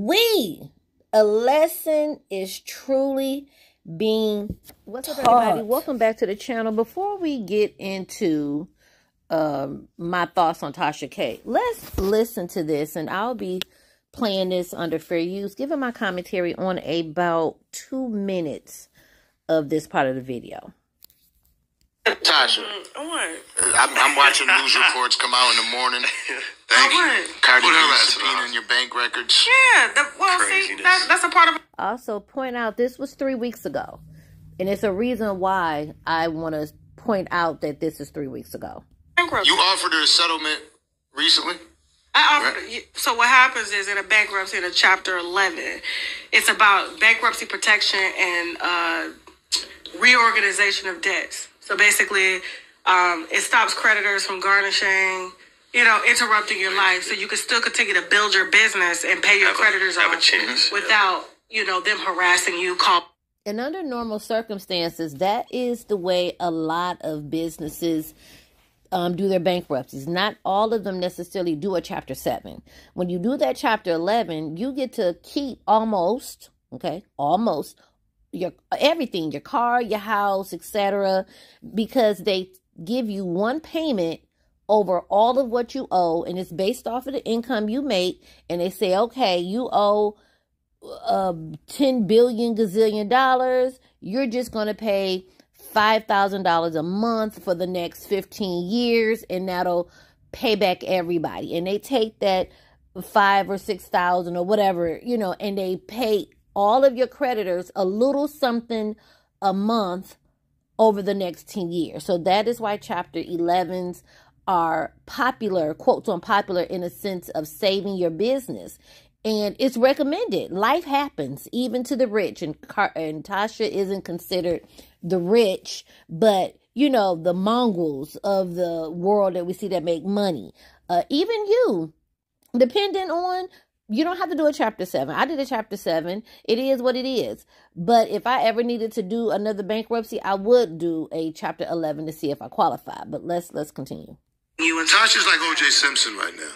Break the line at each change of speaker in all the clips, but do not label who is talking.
A lesson is truly being What's up, everybody? Welcome back to the channel. Before we get into my thoughts on Tasha K, let's listen to this, and I'll be playing this under fair use, giving my commentary on about 2 minutes of this part of the video.
Tasha, I'm watching news reports come out in the morning. Cardi B subpoenaing your bank records.
Yeah, see, that's a part of it.
Also, point out this was 3 weeks ago, and it's a reason why I want to point out that this is 3 weeks ago.
You offered her a settlement recently?
I offered. So what happens is in a bankruptcy, in a Chapter 11, it's about bankruptcy protection and reorganization of debts. So basically, it stops creditors from garnishing, interrupting your life, so you can still continue to build your business and pay your creditors off without, them harassing you.
And under normal circumstances, that is the way a lot of businesses do their bankruptcies. Not all of them necessarily do a Chapter 7. When you do that Chapter 11, you get to keep almost your everything, your car, your house, etc., because they give you one payment over all of what you owe, and it's based off of the income you make, and they say, okay, you owe $10 billion gazillion dollars, you're just going to pay $5,000 a month for the next 15 years, and that'll pay back everybody. And they take that 5 or 6,000 or whatever, and they pay all of your creditors a little something a month over the next 10 years. So that is why Chapter 11s are popular, quotes on popular, in a sense of saving your business. And it's recommended. Life happens, even to the rich. And Tasha isn't considered the rich, but, the mongrels of the world that we see that make money. Even you, depending on, you don't have to do a Chapter 7. I did a Chapter 7. It is what it is. But if I ever needed to do another bankruptcy, I would do a Chapter 11 to see if I qualify. But let's continue.
You and Tasha's like O.J. Simpson right now.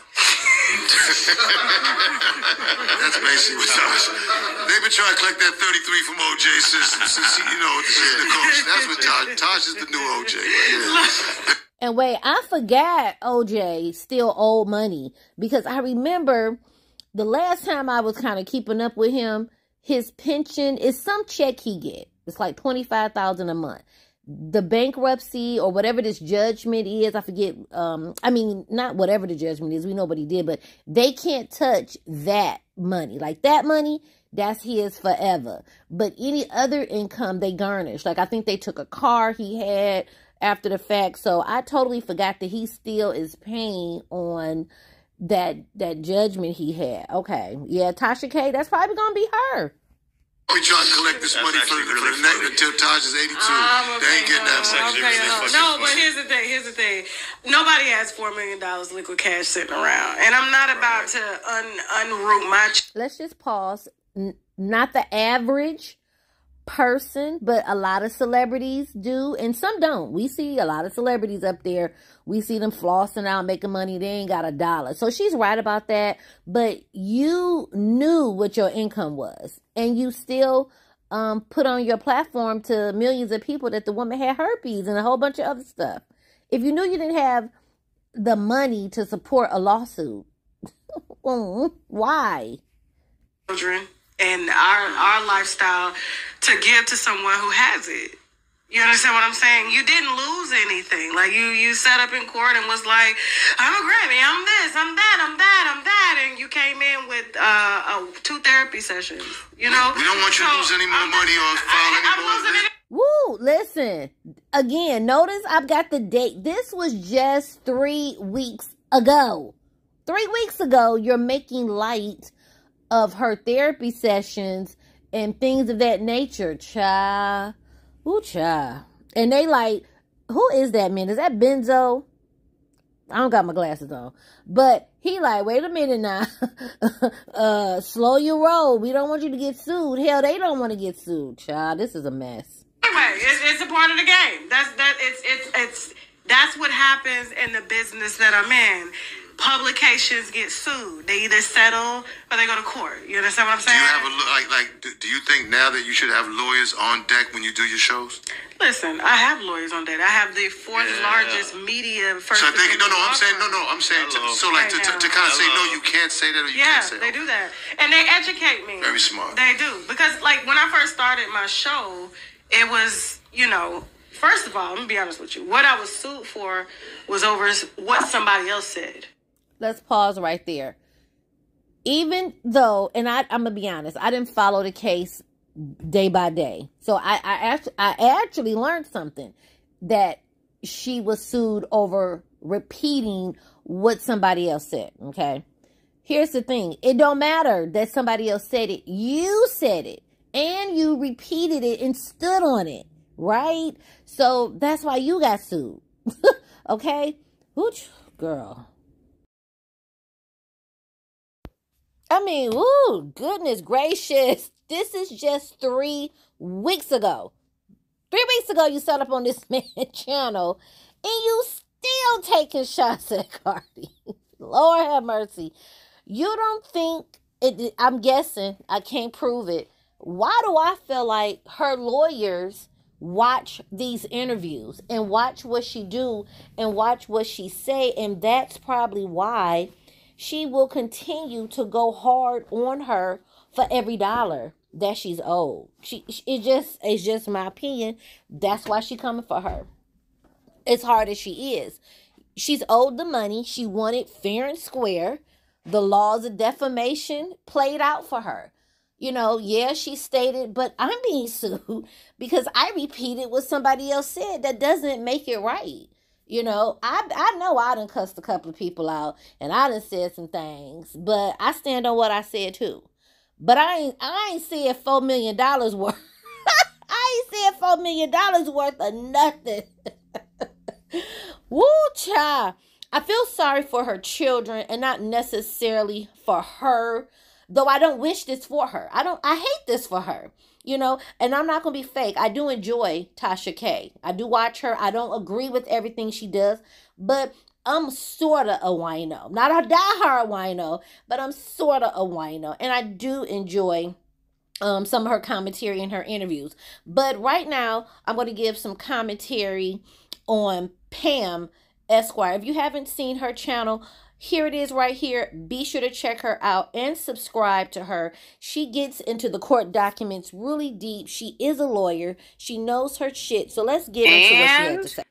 That's basically what Tasha. They've been trying to collect that 33 from O.J. since the coach. That's what Tasha's the new O.J. Right?
And wait, I forgot O.J. still owed money, because I remember the last time I was kind of keeping up with him, his pension is some check he get. It's like $25,000 a month. The bankruptcy or whatever this judgment is, I forget. Not whatever the judgment is. We know what he did, but they can't touch that money. Like that money, that's his forever. But any other income they garnish. Like I think they took a car he had after the fact. So I totally forgot that he still is paying on that judgment he had. Okay. Yeah, Tasha K, that's probably going to be her.
We trying to collect this money for the next until Taj is 82. They ain't getting that.
No, but here's the thing. Nobody has $4 million liquid cash sitting around. And I'm not about to unroot my...
Let's just pause. Not the average person, but a lot of celebrities do, and some don't. We see a lot of celebrities up there. We see them flossing out, making money. They ain't got a dollar. So she's right about that. But you knew what your income was, and you still put on your platform to millions of people that the woman had herpes and a whole bunch of other stuff. If you knew you didn't have the money to support a lawsuit, why?
Children and our lifestyle to give to someone who has it. You understand what I'm saying? You didn't lose anything. Like you sat up in court and was like, I'm a Grammy, I'm this, I'm that, I'm that, I'm that. And you came in with 2 therapy sessions, We don't
want you to lose any more money or file any more.
Woo, listen. Again, notice I've got the date. This was just 3 weeks ago. 3 weeks ago, you're making light of her therapy sessions and things of that nature. Cha. Ooh, cha. And they like, who is that man? Is that Benzo? I don't got my glasses on. But he like, wait a minute now. Slow your roll. We don't want you to get sued. Hell, they don't want to get sued. Child, this is a mess.
Anyway, it's a part of the game. That's what happens in the business that I'm in. publications get sued. They either settle or they go to court. You understand what I'm saying?
Do you have do you think now that you should have lawyers on deck when you do your shows?
Listen, I have lawyers on deck. I have the fourth largest media first.
So I think I'm saying to kind of say no, you can't say that or you can't say that.
Yeah, they do that, and they educate me.
Very smart.
They do, because like when I first started my show, it was, you know, first of all, let me be honest with you. What I was sued for was over what somebody else said.
Let's pause right there. Even though, and I'm gonna be honest, I didn't follow the case day by day, so I actually learned something, that she was sued over repeating what somebody else said. Okay, here's the thing: it don't matter that somebody else said it. You said it, and you repeated it and stood on it, right? So that's why you got sued. Okay, Ooch, girl. I mean, ooh, goodness gracious. This is just 3 weeks ago. 3 weeks ago, you set up on this man's channel, and you still taking shots at Cardi. Lord have mercy. You don't think, I'm guessing, I can't prove it. Why do I feel like her lawyers watch these interviews and watch what she do and watch what she say, and that's probably why she will continue to go hard on her for every dollar that she's owed. It's just my opinion. That's why she coming for her. As hard as she is. She's owed the money. She wanted fair and square. The laws of defamation played out for her. You know, yeah, she stated, but I'm being sued because I repeated what somebody else said. That doesn't make it right. You know, I know I done cussed a couple of people out and I done said some things, but I stand on what I said too. But I ain't said $4 million worth. I ain't said $4 million worth of nothing. Woo, child. I feel sorry for her children and not necessarily for her, though I don't wish this for her. I hate this for her. You know, and I'm not going to be fake. I do enjoy Tasha K. I do watch her. I don't agree with everything she does, but I'm sort of a wino. Not a diehard wino, but I'm sort of a wino. And I do enjoy some of her commentary in her interviews. But right now, I'm going to give some commentary on Pam Esquire. If you haven't seen her channel, here it is right here. Be sure to check her out and subscribe to her. She gets into the court documents really deep. She is a lawyer. She knows her shit. So let's get into what she had to say.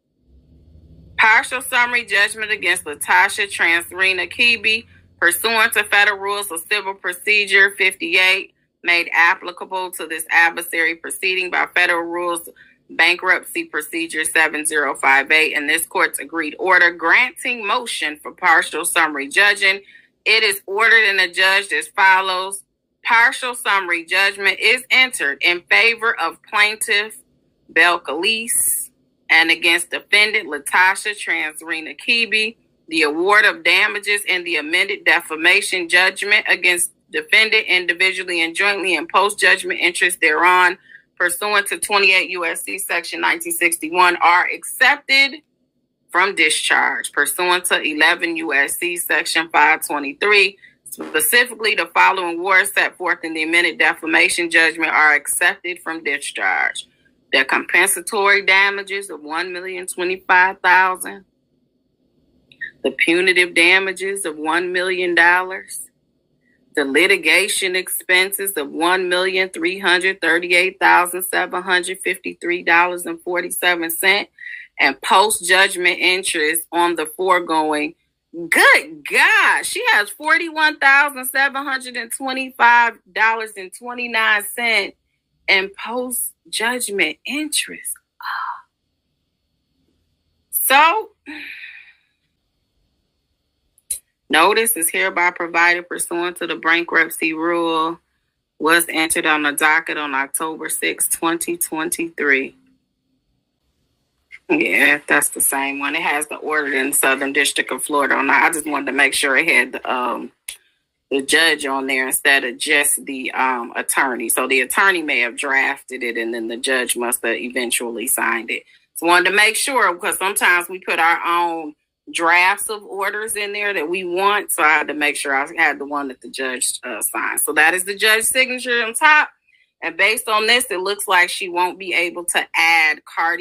Partial summary judgment against Latasha Transrena-Kebe pursuant to Federal Rules of Civil Procedure 58 made applicable to this adversary proceeding by Federal Rules Bankruptcy Procedure 7058 and this court's agreed order granting motion for partial summary judging. It is ordered and adjudged as follows. Partial summary judgment is entered in favor of plaintiff Belcalis and against defendant Latasha Transrena-Kebe. The award of damages and the amended defamation judgment against defendant individually and jointly and post-judgment interest thereon pursuant to 28 U.S.C. Section 1961 are accepted from discharge pursuant to 11 U.S.C. Section 523. Specifically, the following awards set forth in the amended defamation judgment are accepted from discharge. The compensatory damages of $1,025,000. The punitive damages of $1 million. The litigation expenses of $1,338,753.47 and post-judgment interest on the foregoing. Good God, she has $41,725.29 in post-judgment interest. So, notice is hereby provided pursuant to the bankruptcy rule was entered on the docket on October 6, 2023. Yeah, that's the same one. It has the order in the Southern District of Florida on that. I just wanted to make sure it had the judge on there instead of just the attorney. So the attorney may have drafted it and then the judge must have eventually signed it. So I wanted to make sure because sometimes we put our own drafts of orders in there that we want. So I had to make sure I had the one that the judge signed. So that is the judge's signature on top. And based on this, it looks like she won't be able to add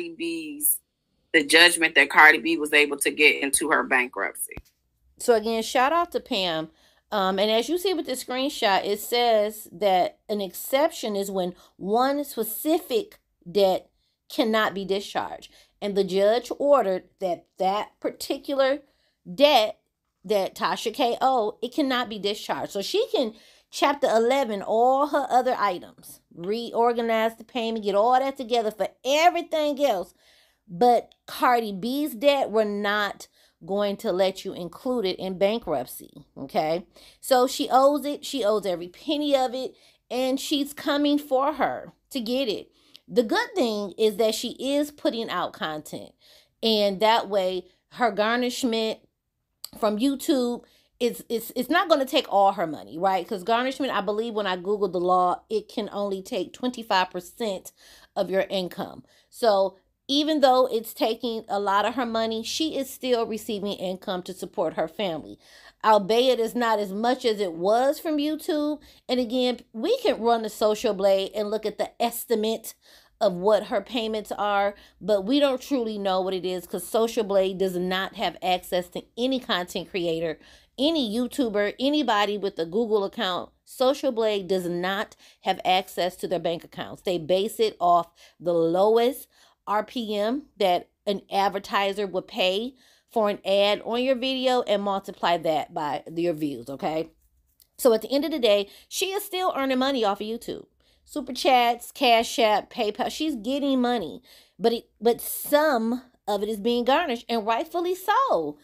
the judgment that Cardi B was able to get into her bankruptcy.
So again, shout out to Pam. And as you see with the screenshot, it says that an exception is when one specific debt cannot be discharged. And the judge ordered that that particular debt that Tasha K owed, it cannot be discharged. So she can Chapter 11, all her other items, reorganize the payment, get all that together for everything else. But Cardi B's debt, we're not going to let you include it in bankruptcy, okay? So she owes it. She owes every penny of it, and she's coming for her to get it. The good thing is that she is putting out content, and that way her garnishment from YouTube, it's not going to take all her money, right? Because garnishment, I believe when I Googled the law, it can only take 25% of your income. So even though it's taking a lot of her money, she is still receiving income to support her family. Albeit it's not as much as it was from YouTube. And again, we can run the Social Blade and look at the estimate of what her payments are, but we don't truly know what it is because Social Blade does not have access to any content creator, any YouTuber, anybody with a Google account. Social Blade does not have access to their bank accounts. They base it off the lowest RPM that an advertiser would pay for an ad on your video and multiply that by your views, okay? So at the end of the day, she is still earning money off of YouTube. Super Chats, Cash App, PayPal, she's getting money. But some of it is being garnished, and rightfully so.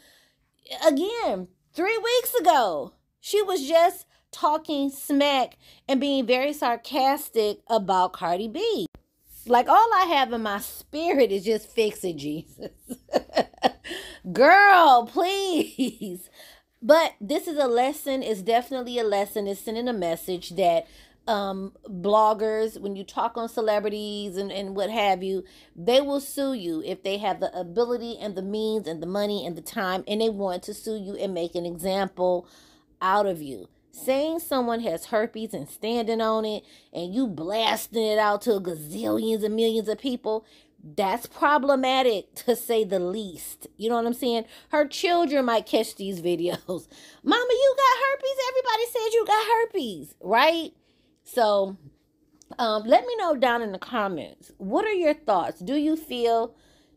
Again, 3 weeks ago, she was just talking smack and being very sarcastic about Cardi B. Like, all I have in my spirit is just fix it, Jesus. Girl, please. But this is a lesson. It's definitely a lesson. It's sending a message that bloggers, when you talk on celebrities and what have you, they will sue you if they have the ability and the means and the money and the time, and they want to sue you and make an example out of you. Saying someone has herpes and standing on it and you blasting it out to gazillions and millions of people, that's problematic to say the least. You know what I'm saying? Her children might catch these videos. Mama, you got herpes? Everybody said you got herpes, right? So let me know down in the comments. What are your thoughts? Do you feel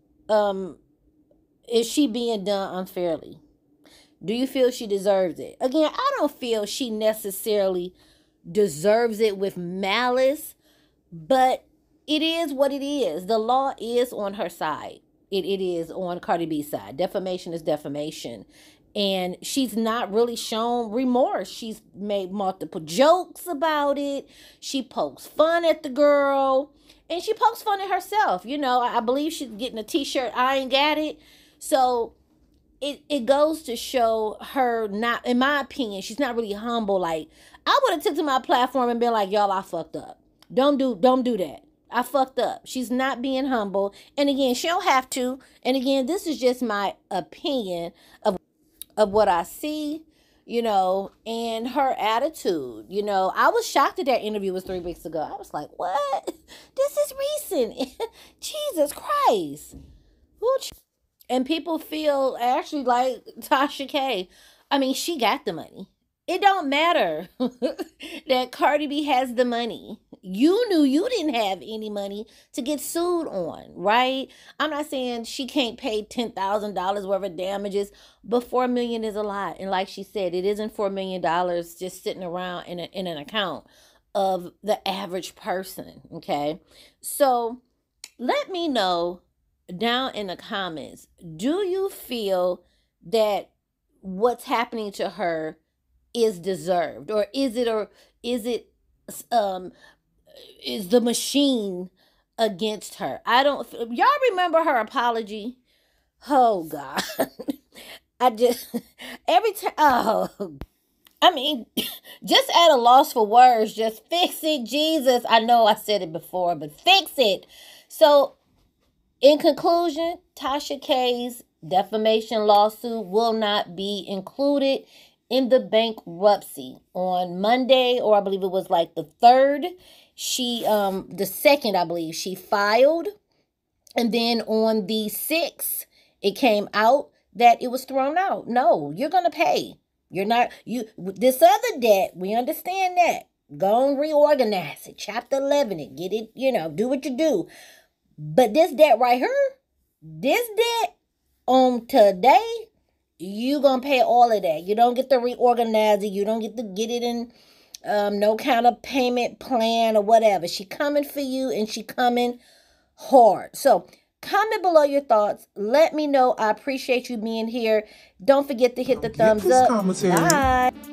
is she being done unfairly? Do you feel she deserves it? Again, I don't feel she necessarily deserves it with malice, but it is what it is. The law is on her side. It is on Cardi B's side. Defamation is defamation. And she's not really shown remorse. She's made multiple jokes about it. She pokes fun at the girl. And she pokes fun at herself. You know, I believe she's getting a t-shirt, I ain't got it. So it goes to show her not, in my opinion, she's not really humble. Like, I would have took to my platform and been like, y'all, I fucked up. Don't do that. I fucked up. She's not being humble. And again, she don't have to. And again, this is just my opinion of what I see, you know, and her attitude. You know, I was shocked that that interview was 3 weeks ago. I was like, what? This is recent. Jesus Christ. And people feel actually like Tasha K. I mean, she got the money. It don't matter that Cardi B has the money. You knew you didn't have any money to get sued on, right? I'm not saying she can't pay $10,000 worth of damages, but $4 million is a lot. And like she said, it isn't $4 million just sitting around in an account of the average person, okay? So let me know down in the comments, do you feel that what's happening to her is deserved, or is the machine against her? Y'all remember her apology? Oh God. I mean, just at a loss for words. Just fix it, Jesus. I know I said it before, but fix it. So in conclusion, Tasha K's defamation lawsuit will not be included in the bankruptcy. On Monday, or I believe it was like the 3rd, she, the 2nd, I believe, she filed. And then on the 6th, it came out that it was thrown out. No, you're going to pay. You're not, this other debt, we understand that. Go and reorganize it. Chapter 11 it. Get it, do what you do. But this debt right here, this debt on today, you going to pay all of that. You don't get to reorganize it. You don't get to get it in no kind of payment plan or whatever. She coming for you, and she coming hard. So comment below your thoughts. Let me know. I appreciate you being here. Don't forget to hit the thumbs up. Bye.